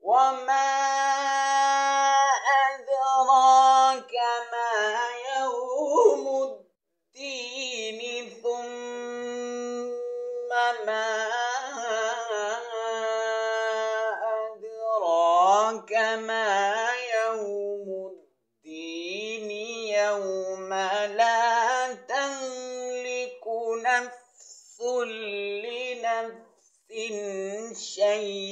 وما أدراك ما يوم الدين ثم ما أدراك ما يوم الدين يوم لا تملك نفس لنفس شيئا